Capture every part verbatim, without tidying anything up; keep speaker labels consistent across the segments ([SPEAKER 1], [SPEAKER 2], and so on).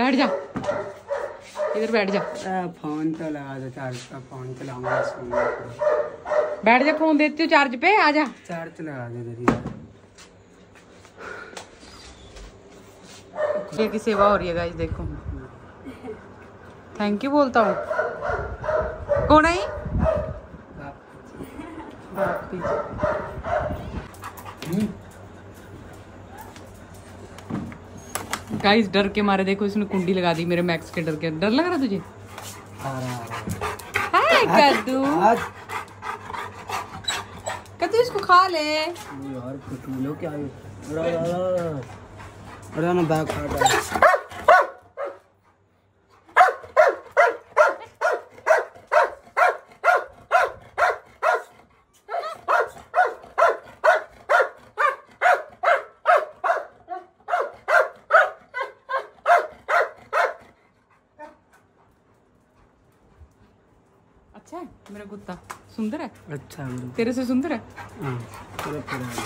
[SPEAKER 1] बैठ जा, इधर बैठ जा।
[SPEAKER 2] फोन तो लगा दो चार्ज का, फोन चलाऊंगा।
[SPEAKER 1] बैठ जा, फोन देती हूँ चार्ज पे, आ जा।
[SPEAKER 2] चार्ज लगा दे दीदी।
[SPEAKER 1] ये की सेवा हो रही है गाइस, देखो। थैंक यू बोलता हूँ। कौन है? गाइस डर के मारे देखो इसने कुंडी लगा दी मेरे मैक्स के डर के। डर लग रहा तुझे? हाय कद्दू, कद्दू इसको खा ले
[SPEAKER 2] यार। कुछ क्या है? अरे ना बैग काट रहा।
[SPEAKER 1] अच्छा है मेरा कुत्ता, सुंदर है।
[SPEAKER 2] अच्छा है,
[SPEAKER 1] तेरे से सुंदर है।
[SPEAKER 2] हाँ, पूरा पूरा।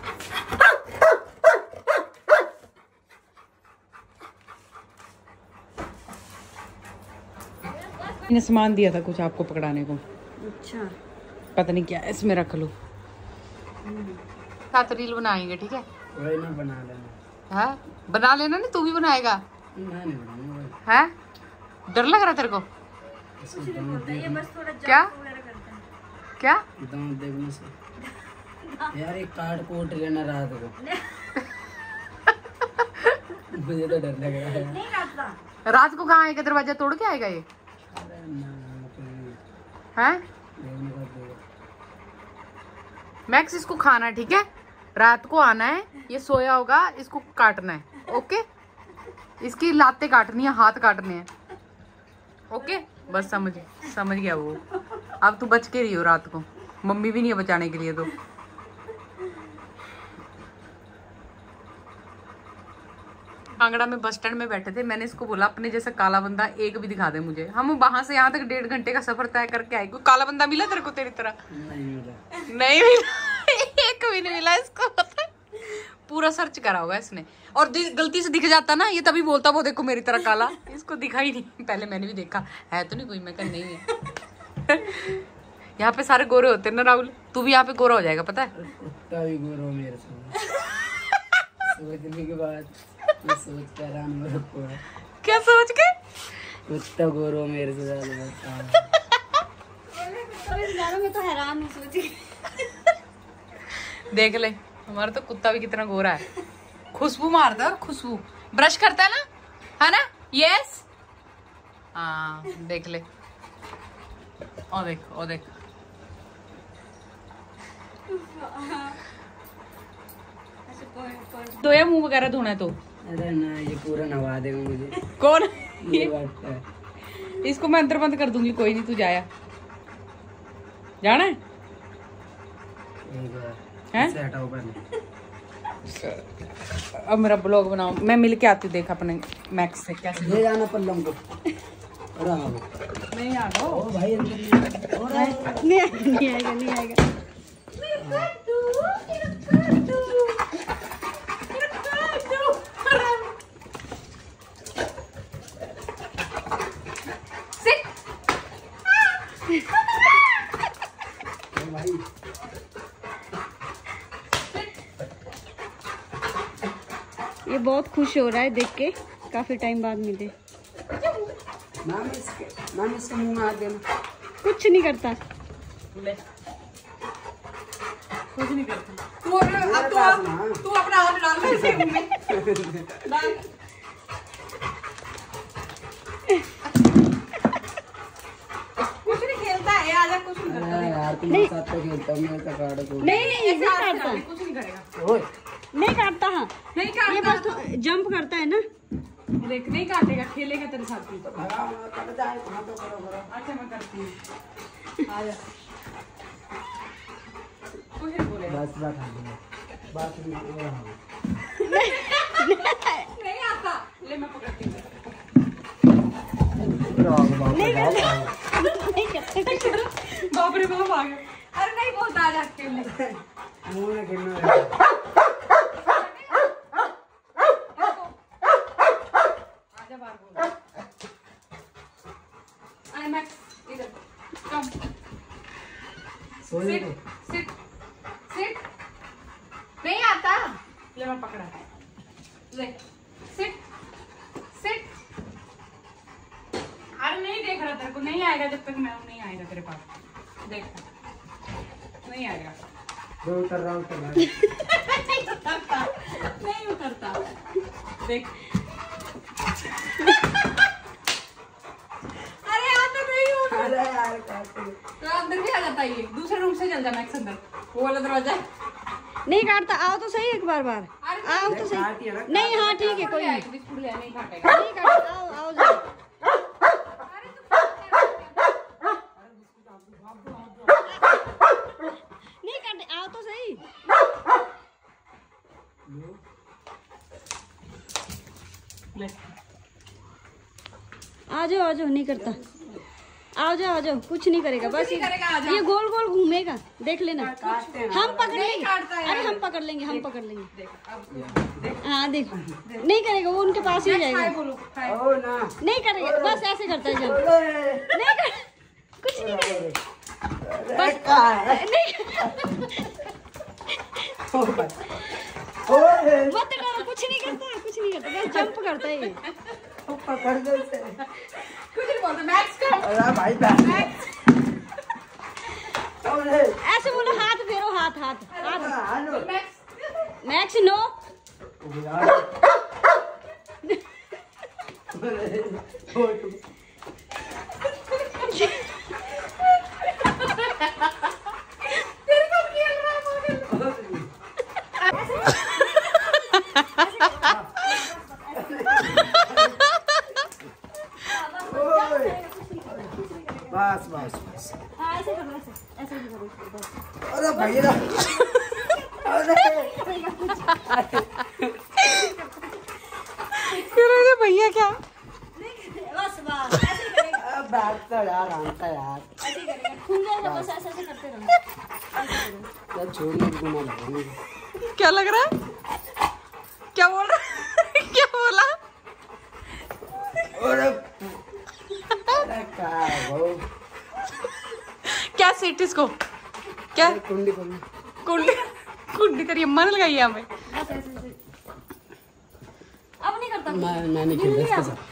[SPEAKER 1] मैंने सामान दिया था कुछ आपको पकड़ाने को।
[SPEAKER 3] अच्छा,
[SPEAKER 1] पता नहीं क्या, इसमें रख लो। साथ रील बनाएंगे, ठीक है?
[SPEAKER 2] वही ना बना लेना।
[SPEAKER 1] हाँ बना लेना। नहीं तू भी बनाएगा?
[SPEAKER 2] मैं नहीं बनाऊंगा।
[SPEAKER 1] है डर लग रहा तेरे को?
[SPEAKER 3] ये बस थोड़ा
[SPEAKER 1] क्या क्या
[SPEAKER 2] दांत देखने से यार, एक कार्ड कोट लेना रात को। मुझे तो डर लग रहा है।
[SPEAKER 3] नहीं काटता।
[SPEAKER 1] रात को कहाँ आएगा? दरवाजा तोड़ के आएगा ये? हैं? मैक्स इसको खाना, ठीक है? रात को आना है, ये सोया होगा, इसको काटना है। ओके, इसकी लातें काटनी है, हाथ काटने हैं। ओके बस समझ समझ गया वो। अब तू बच के रही हो रात को, मम्मी भी नहीं है बचाने के लिए। तो कांगड़ा में बस स्टैंड में बैठे थे, मैंने इसको बोला अपने जैसा काला बंदा एक भी दिखा दे मुझे। हम वहां से यहाँ तक डेढ़ घंटे का सफर तय करके आए। कोई काला बंदा मिला तेरे को तेरी तरह?
[SPEAKER 2] नहीं मिला।
[SPEAKER 1] नहीं मिला, एक भी नहीं मिला इसको। पता पूरा सर्च करा होगा इसने, और गलती से दिख जाता ना ये, तभी बोलता वो देखो मेरी तरह काला। इसको दिखा ही नहीं। पहले मैंने भी देखा है तो नहीं कोई, मैं कहा नहीं है। यहाँ पे सारे गोरे होते हैं ना राहुल, तू भी यहाँ पे गोरा हो जाएगा पता है।
[SPEAKER 2] कुत्ता भी गोरा मेरे साथ। सोचने के बाद मैं सोच कर हैरान हो रहा।
[SPEAKER 1] क्या सोच के?
[SPEAKER 2] कुत्ता गोरा मेरे से ज्यादा।
[SPEAKER 3] मैं तो हैरान हूँ सोच के।
[SPEAKER 1] देख ले हमारा तो कुत्ता भी कितना गोरा है। खुशबू मारता है, खुशबू ब्रश करता है ना, है ना? यस हाँ देख ले। ओ देख ओ देख। धोया मुंह वगैरह धोना है तो?
[SPEAKER 2] अरे ना, ये पूरा नवा देगा मुझे।
[SPEAKER 1] कौन?
[SPEAKER 2] ये बात है।
[SPEAKER 1] इसको मैं अंदर बंद कर दूंगी, कोई नहीं, तू जाया। जाना है? हैं?
[SPEAKER 2] हटाओ पहले।
[SPEAKER 1] अब मेरा ब्लॉग बनाओ, मैं मिल के आती हूँ। देख अपने मैक्स से कैसे
[SPEAKER 2] ले जाना पल्लम को।
[SPEAKER 1] नहीं आ गो
[SPEAKER 2] भाई,
[SPEAKER 3] नहीं आएगा नहीं आएगा। ये बहुत खुश हो रहा है देख के, काफी टाइम बाद मिले।
[SPEAKER 2] नाम इसके नाम इसके मुंह में हाथ देना।
[SPEAKER 3] कुछ नहीं करता।
[SPEAKER 1] ले कुछ नहीं करता। तू अब तू तू अपना हाथ डाल ले इसके मुंह में। डाल। कुछ नहीं खेलता है, आजा कुछ नहीं करता।
[SPEAKER 2] यार तुम्हारे साथ तो खेलता हूं, मैं तो कार्ड को।
[SPEAKER 3] नहीं नहीं नहीं काटता,
[SPEAKER 1] कुछ नहीं करेगा।
[SPEAKER 2] ओए
[SPEAKER 3] नहीं काटता। हाँ
[SPEAKER 1] नहीं
[SPEAKER 3] ये
[SPEAKER 1] काटता,
[SPEAKER 3] बस तो जंप करता है ना।
[SPEAKER 1] देख नहीं काटेगा, खेलेगा तेरे साथ भी।
[SPEAKER 2] कट जाए हां तो करो करो।
[SPEAKER 1] अच्छा मैं करती हूँ, आजा। कुछ नहीं बोलेगा।
[SPEAKER 2] बस बात है, बात नहीं।
[SPEAKER 1] नहीं आता, ले मैं पकड़ती हूँ।
[SPEAKER 3] नहीं करता।
[SPEAKER 1] बाप रे बाप आ गया। अरे नहीं बोलता, आजा खेलने।
[SPEAKER 2] मुंह में खेलना है।
[SPEAKER 1] आजा बाहर। ले मैं पकड़ा ले सिट सिट। अरे नहीं देख रहा तेरे को, नहीं आएगा जब तक मैं नहीं आएगा तेरे पास, देख नहीं आएगा।
[SPEAKER 2] उतर रहा उतर रहा
[SPEAKER 1] नहीं उतरता, नहीं उतरता देख। अरे यार तो नहीं उतर।
[SPEAKER 2] अरे यार काट
[SPEAKER 1] तो अंदर भी आ जाता है ये, दूसरे रूम से चल जा मैक्स अंदर, वो वाला दरवाजा।
[SPEAKER 3] नहीं काटता, आओ तो सही एक बार बार, आओ तो सही। नहीं हाँ ठीक है, कोई नहीं,
[SPEAKER 1] बिस्कुट ले नहीं काटेगा।
[SPEAKER 3] नहीं काटता, आओ आओ जाओ। नहीं काटे, आओ तो सही।
[SPEAKER 1] ले
[SPEAKER 3] आ जाओ आ जाओ, नहीं करता, आओ जाओ आ जाओ, कुछ नहीं करेगा, बस
[SPEAKER 1] नहीं करेगा, आ जाओ।
[SPEAKER 3] ये गोल गोल घूमेगा, देख लेना।
[SPEAKER 2] काटते हैं
[SPEAKER 3] हम पकड़
[SPEAKER 1] नहीं
[SPEAKER 3] लेंगे,
[SPEAKER 1] काटता है
[SPEAKER 3] अरे
[SPEAKER 1] यार।
[SPEAKER 3] हम पकड़ लेंगे, हम पकड़ लेंगे।
[SPEAKER 1] देख अब देख
[SPEAKER 3] हाँ देखो, नहीं करेगा, वो उनके पास ही
[SPEAKER 1] खाए
[SPEAKER 3] जाएगा।
[SPEAKER 1] बोलो खाए।
[SPEAKER 2] ओ ना
[SPEAKER 3] नहीं करेगा, बस ऐसे करता है जब।
[SPEAKER 2] ओए
[SPEAKER 3] नहीं कर, कुछ नहीं करेगा,
[SPEAKER 2] बस का
[SPEAKER 3] नहीं
[SPEAKER 2] ओए
[SPEAKER 3] मत डरो, कुछ नहीं करता, कुछ नहीं करता, बस जंप करता है ये।
[SPEAKER 2] पकड़ दे उसे।
[SPEAKER 1] कुछ नहीं बोलते मैक्स का।
[SPEAKER 2] अरे भाई बैठ ओए
[SPEAKER 3] ऐसे बोलो, हाथ फेरो, हाथ हाथ हाथ।
[SPEAKER 2] Hello
[SPEAKER 1] Max
[SPEAKER 3] Max no.
[SPEAKER 2] यार
[SPEAKER 1] तेरे को खेल रहा है मगर।
[SPEAKER 2] बस बस बस
[SPEAKER 3] हाँ ऐसे करो, ऐसे ऐसे भी करो, बस।
[SPEAKER 2] अरे भैया अरे
[SPEAKER 1] अरे भैया क्या
[SPEAKER 3] बस बस ऐसे ही करेगा,
[SPEAKER 2] अब बैठ तो यार आंटा यार
[SPEAKER 3] ऐसे ही करेगा, खुल जाएगा, बस ऐसे ऐसे करते रहो, ऐसे करो।
[SPEAKER 2] यार छोड़ने को ना लगेंगे।
[SPEAKER 1] क्या लग रहा है, क्या बोल रहा है? क्या बोला?
[SPEAKER 2] अरे अरे क्या वो
[SPEAKER 1] क्या सीट इसको, क्या
[SPEAKER 2] अरे कुंडी कुंडी
[SPEAKER 1] कुंडी कुंडी तेरी अम्मा ने लगाई है हमें।
[SPEAKER 3] बस ऐसे ऐसे। अब नहीं करता,
[SPEAKER 2] मैं मैं नहीं खेल इसके साथ।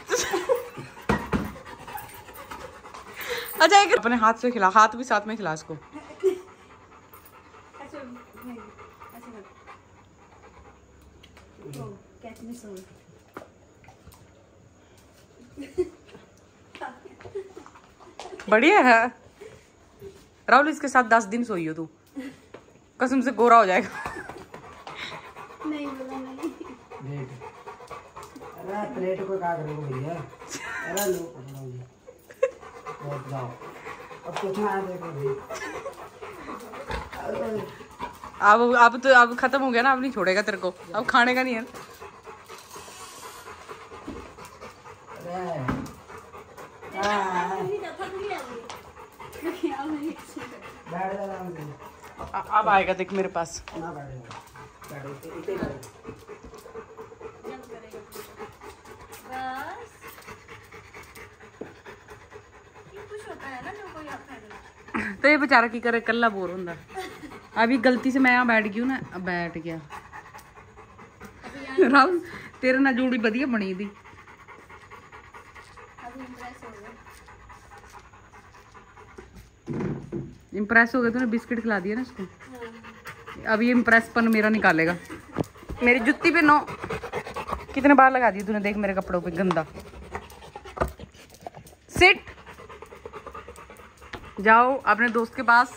[SPEAKER 1] अच्छा एक अपने हाथ से खिला, हाथ भी साथ में खिला इसको।
[SPEAKER 3] ऐसे नहीं, ऐसे कर। Oh catch me soul.
[SPEAKER 1] बढ़िया है राहुल, इसके साथ दस दिन सोई हो तू, कसम से गोरा हो जाएगा।
[SPEAKER 3] नहीं बोला नहीं।
[SPEAKER 2] प्लेट अरे प्लेट को क्या करोगे भैया। अरे लो पकड़ो ये बैठ जाओ। अब कुछ ना देखो भाई।
[SPEAKER 1] अब अब तो अब खत्म हो गया ना, अब नहीं छोड़ेगा तेरे को, अब खाने का नहीं है।
[SPEAKER 2] अरे हाँ
[SPEAKER 3] नहीं जाता, नहीं आएगी। नहीं आओ, नहीं
[SPEAKER 2] बैठ जा आराम से।
[SPEAKER 1] अ- अब आएगा देख मेरे पास।
[SPEAKER 2] ना बैठेगा बैठो इतने इतने बैठो।
[SPEAKER 3] जंप करेगा बस। ये कुछ होता है ना जो कोई आता है।
[SPEAKER 1] तो ये बेचारा की करे, कल्ला बोर होंदा। अभी गलती से मैं यहाँ बैठ गई हूँ ना, अब बैठ गया। राहुल तेरे ना जोड़ी बढ़िया बनी थी।
[SPEAKER 3] अभी इंप्रेस हो गया।
[SPEAKER 1] इम्प्रेस हो गया, तूने बिस्किट खिला दिया ना इसको। अब ये इम्प्रेसपन मेरा निकालेगा। मेरी जुत्ती पे नो कितने बार लगा दी तूने, देख मेरे कपड़ों पे गंदा। सिट जाओ अपने दोस्त के पास।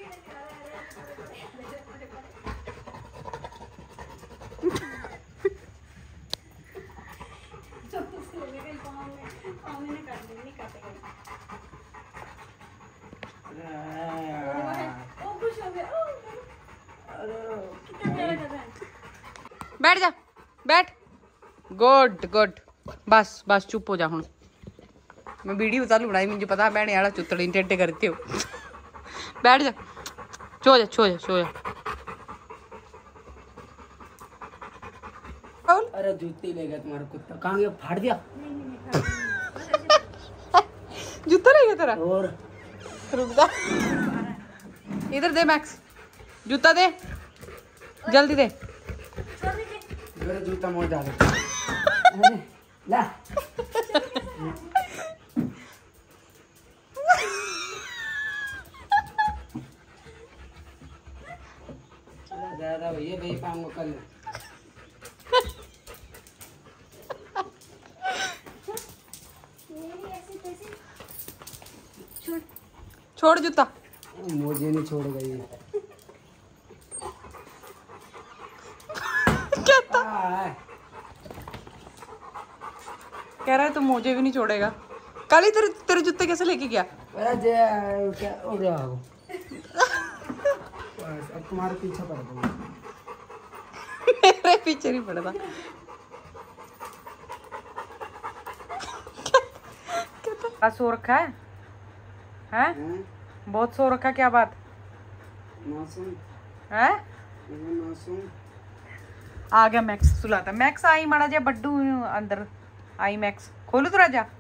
[SPEAKER 1] बैठ जा बैठ, गुड गुड, बस बस चुप हो जा हुण। मैं वीडियो चालू बनाई, मुझे पता भैने आला चुतड़ी टेढ़े करते हो। बैठ जा, सो जा सो जा सो जा।
[SPEAKER 2] अरे जूती ले गया तुम्हारा कुत्ता, कहाँ गया? फाड़ दिया
[SPEAKER 1] जूता रह गया तेरा,
[SPEAKER 2] और
[SPEAKER 1] रुक जा। इधर दे मैक्स, जूता दे जल्दी दे।
[SPEAKER 2] मेरा जूता मोड़ डाले ला दादा भैया भाई पाऊंगा कल
[SPEAKER 1] छोड़ जूता।
[SPEAKER 2] मुझे नहीं छोड़ेगा ये।
[SPEAKER 1] क्या था? कह रहा है तो मुझे भी नहीं छोड़ेगा। काली तेरे तेरे जूते कैसे लेके गया?
[SPEAKER 2] क्या हो गया वो? अब तुम्हारे पीछे पड़ गया।
[SPEAKER 1] मेरे पीछे नहीं पड़ा था। क्या सो रखा है? हैं? बहुत सो रखा, क्या बात? हैं? आ गया मैक्स सुलाता। मैक्स आई माड़ा जा बड्डू अंदर आई। मैक्स खोलू तो राजा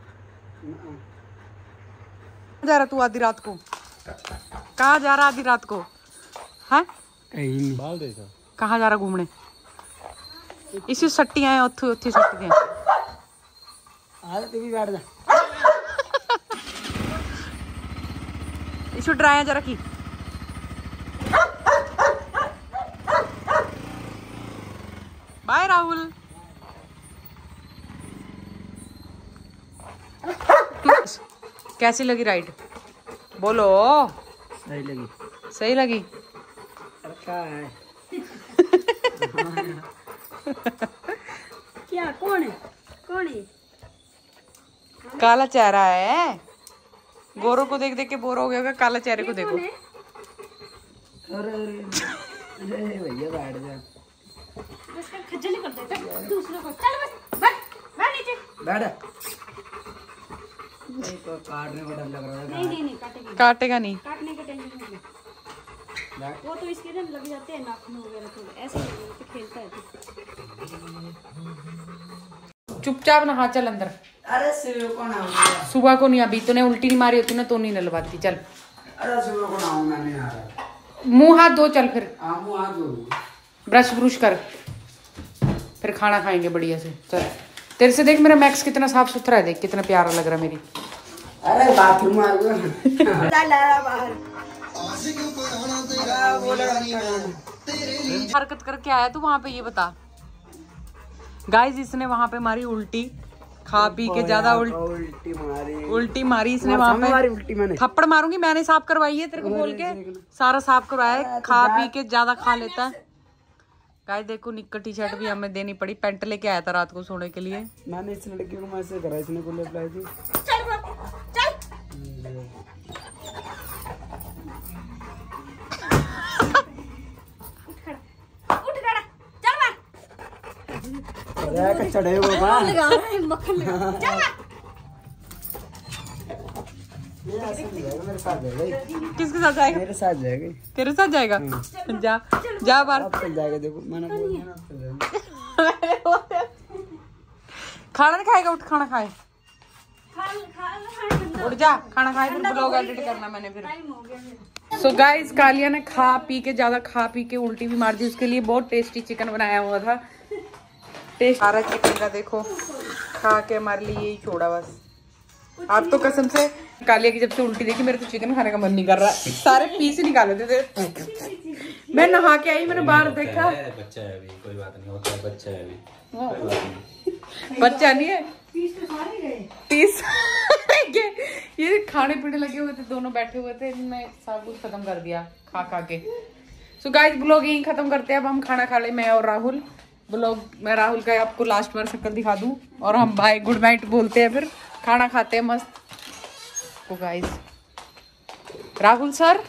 [SPEAKER 1] जा रहा तू आधी रात को? कहाँ जा रहा आधी रात को? हैं?
[SPEAKER 2] कहीं बाल देखा।
[SPEAKER 1] कहाँ जा रहा घूमने? इसी सट्टियां हैं उथे उथे सट्टियां।
[SPEAKER 2] आ तू भी बैठ जा।
[SPEAKER 1] इशू ड्राया जरा की। बाय राहुल। कैसी लगी राइड? बोलो।
[SPEAKER 2] सही लगी।
[SPEAKER 1] सही लगी।
[SPEAKER 2] अच्छा है।
[SPEAKER 3] क्या कौन है? कौन है?
[SPEAKER 1] काला चेहरा है। गोरों को देख देख के बोर हो गया होगा। काला चेहरे को देखो।
[SPEAKER 2] अरे अरे भैया बैठ जा।
[SPEAKER 3] उसका खज्जल ही कर देता दूसरों को। चल बस बैठ बैठ नीचे
[SPEAKER 2] बैठ। तो काटने को डर लग रहा है।
[SPEAKER 3] नहीं नहीं नहीं काटेगा।
[SPEAKER 1] काटेगा नहीं।
[SPEAKER 3] काटने का टेंशन नहीं है। वो तो इसके ना लग जाते हैं नाखून वगैरह थोड़े ऐसे तो खेलता है।
[SPEAKER 1] चुपचाप नहा चल अंदर।
[SPEAKER 2] अरे सुबह को ना हो।
[SPEAKER 1] सुबह को नहीं, अभी तूने उल्टी नहीं मारी होती ना तो नहीं नलवाती। चल
[SPEAKER 2] अरे सुबह को ना हो, मैं नहीं आ रहा।
[SPEAKER 1] मुंह हाथ धो चल। फिर
[SPEAKER 2] हाँ मुंह हाथ धो।
[SPEAKER 1] ब्रश ब्रुश कर, फिर खाना खाएंगे बढ़िया से। चल तेरे से देख मेरा मैक्स कितना साफ सुथरा है। देख कितना प्यारा लग रहा है मेरी।
[SPEAKER 2] अरे बाथरूम आ गया।
[SPEAKER 3] बाहर
[SPEAKER 1] हरकत करके आया तू वहां पे, ये बता। गाइस इसने वहां पे मारी उल्टी, खा पी के ज्यादा उल...
[SPEAKER 2] उल्टी मारी
[SPEAKER 1] उल्टी मारी इसने वहां पे।
[SPEAKER 2] उल्टी मैंने
[SPEAKER 1] थप्पड़ मारूंगी। मैंने साफ करवाई है तेरे को बोल के, सारा साफ करवाया है। खा पी के ज्यादा खा लेता है। गाइस देखो निक्कर टी शर्ट भी हमें देनी पड़ी। पैंट लेके आया था रात को सोने के लिए।
[SPEAKER 2] मैंने इस लड़की को मैसेज करा, इसने को रिप्लाई दी।
[SPEAKER 3] चल चल उठ खड़ा चल मार।
[SPEAKER 2] अरे चढ़े हो बाबा
[SPEAKER 3] लगा रहा है मक्खन लगा। चल मार।
[SPEAKER 2] ये ऐसे नहीं जाएगा, मेरे साथ जाएगा।
[SPEAKER 1] किसके साथ जाएगा?
[SPEAKER 2] मेरे साथ जाएगा।
[SPEAKER 1] तेरे साथ जाएगा? जा जा बाहर।
[SPEAKER 2] अब चल जाएगा। देखो मैंने बोल दिया ना, चल जाएगा।
[SPEAKER 1] खाना नहीं खाएगा? उठ खाना खाए।
[SPEAKER 3] खा खा
[SPEAKER 1] उठ जा खाना खाए। फिर ब्लॉग एडिट करना मैंने फिर।
[SPEAKER 3] टाइम हो गया।
[SPEAKER 1] सो गाइस कालिया ने खा पी के ज्यादा खा पी के उल्टी भी मार दी। उसके लिए बहुत टेस्टी चिकन बनाया हुआ था। टेस्ट सारा चिकन का देखो खा के हमारे लिए यही छोड़ा बस। आप तो कसम से कालिया की जब से उल्टी देखी मेरे तो चिकन खाने का मन नहीं कर रहा। सारे पीस ही निकाले थे। मैं नहा के आई, मैंने बाहर देखा।
[SPEAKER 4] बच्चा है अभी, कोई बात नहीं होता है। बच्चा है अभी,
[SPEAKER 1] बच्चा नहीं है।
[SPEAKER 3] पीस तो सारे गए।
[SPEAKER 1] पीस ये खाने पीने लगे हुए थे, दोनों बैठे हुए थे। मैं सब कुछ खत्म कर दिया खा खा के। सो गाइस ब्लॉग यहीं खत्म करते हैं। अब हम खाना खा ले, मैं और राहुल। ब्लॉग मैं राहुल का आपको लास्ट बार शक्ल दिखा दूं और हम बाय गुड नाइट बोलते हैं। फिर खाना खाते हैं मस्त। तो गाइस राहुल सर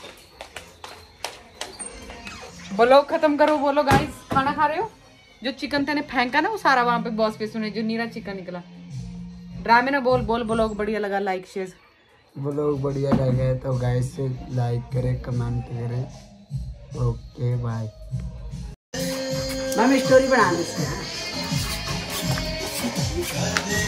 [SPEAKER 1] ब्लॉग खत्म करो। बोलो गाइस खाना खा रहे हो? जो चिकन तेने फेंका ना वो सारा वहां पे बॉस पे सुने, जो नीरा चिकन निकला। ड्रामे ना बोल बोल। ब्लॉग बढ़िया लगा, लाइक शेयर।
[SPEAKER 2] ब्लॉग बढ़िया लगा तो गाइस से लाइक करें, कमेंट करें। Okay bye. मैं स्टोरी बनाने से